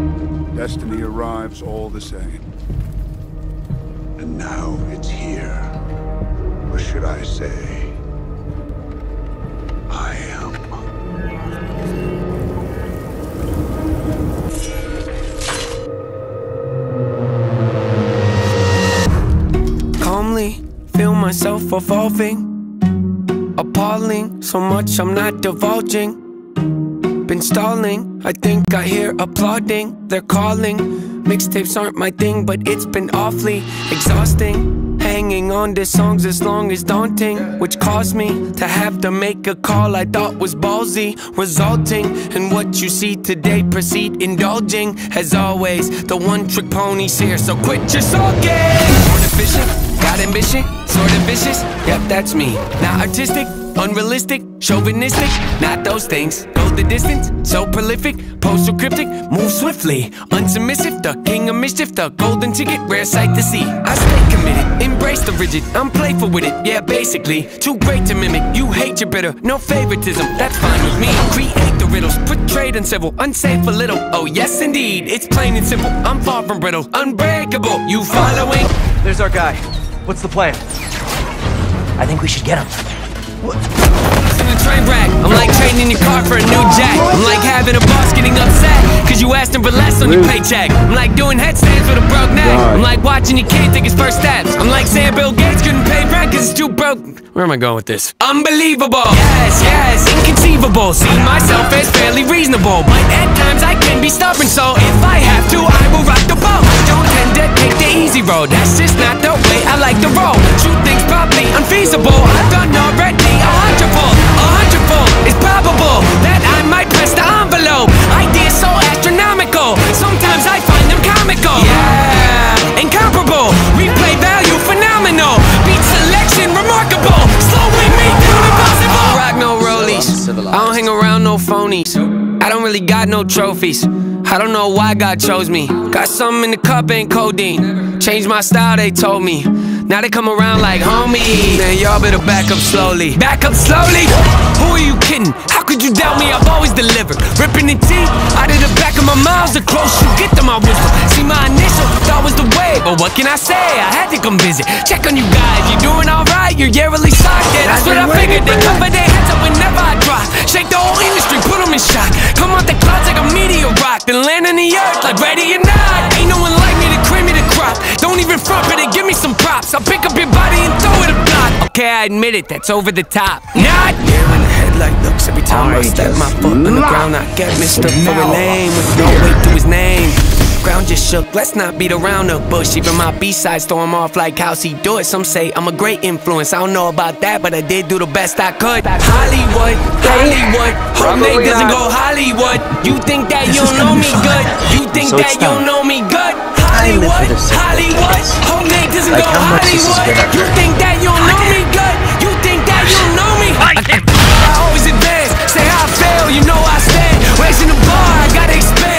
Destiny arrives all the same. And now it's here. Or should I say, I am. Calmly feel myself evolving, appalling, so much I'm not divulging. Been stalling, I think I hear applauding. They're calling, mixtapes aren't my thing, but it's been awfully exhausting. Hanging on to songs as long as daunting, which caused me to have to make a call I thought was ballsy, resulting in what you see today. Proceed indulging, as always, the one-trick pony's here, so quit your sulking. Born efficient, got ambition, sort of vicious, yep, that's me. Not artistic, unrealistic, chauvinistic, not those things. Go the distance, so prolific, postal cryptic, move swiftly, unsubmissive, the king of mischief, the golden ticket, rare sight to see. I stay committed, embrace the rigid, I'm playful with it, yeah, basically. Too great to mimic, you hate your bitter, no favoritism, that's fine with me. Create the riddles, portrayed uncivil, unsafe a little, oh yes indeed, it's plain and simple, I'm far from brittle, unbreakable, you following? There's our guy. What's the plan? I think we should get him. In a train wreck, I'm like trading your car for a new jack. I'm like having a boss getting upset cause you asked him for less on your paycheck. I'm like doing headstands with a broke neck. I'm like watching your kid take his first steps. I'm like saying Bill Gates couldn't pay rent cause it's too broke. Where am I going with this? Unbelievable, yes, yes, inconceivable. See myself as fairly reasonable, but at times I can be stubborn, so if I have to, I will rock the boat. Don't tend to take the easy road, that's just not the way I like to roll. Shoot things probably unfeasible, I've done already 100-fold. 100-fold, it's probable that I might press the envelope. Ideas so astronomical, sometimes I find them comical. Yeah, incomparable, replay value phenomenal. Beat selection remarkable, slowing me down impossible. I don't rock no rollies, I don't hang around no phonies. I don't really got no trophies, I don't know why God chose me. Got something in the cup, ain't codeine. Changed my style, they told me. Now they come around like homie. Man, y'all better back up slowly. Back up slowly? Who are you kidding? How could you doubt me? I've always delivered. Ripping the teeth out of the back of my mouth. The close you get to my whisper. See, my initial thought was the way, but what can I say? I had to come visit. Check on you guys. You doing alright? You're yearly socked. Yeah, that's what I figured. They cover their heads up whenever I drop. Shake the whole industry, put them in shock. Come out the clouds like a meteor rock, then land on the earth like ready or not. Ain't no one like me to cream me the crop. Don't even front, better give me some props. I'll pick up your body and throw it a block. Okay, I admit it, that's over the top. Not here in the headlight looks. Every time I step my foot on the ground, I get mistook for a name with no weight to his name. Ground just shook, let's not beat around the bush. Even my B-sides throw him off like how's he do it. Some say I'm a great influence, I don't know about that, but I did do the best I could. Hollywood, Hollywood, home name doesn't go Hollywood. You think that you don't know me good? You think that you don't know me good? Hollywood, Hollywood, home name doesn't go Hollywood. You think that you don't know me good? You think that you don't know me? I always advance, say how I fail, you know I stand. Raising the bar, I gotta expand.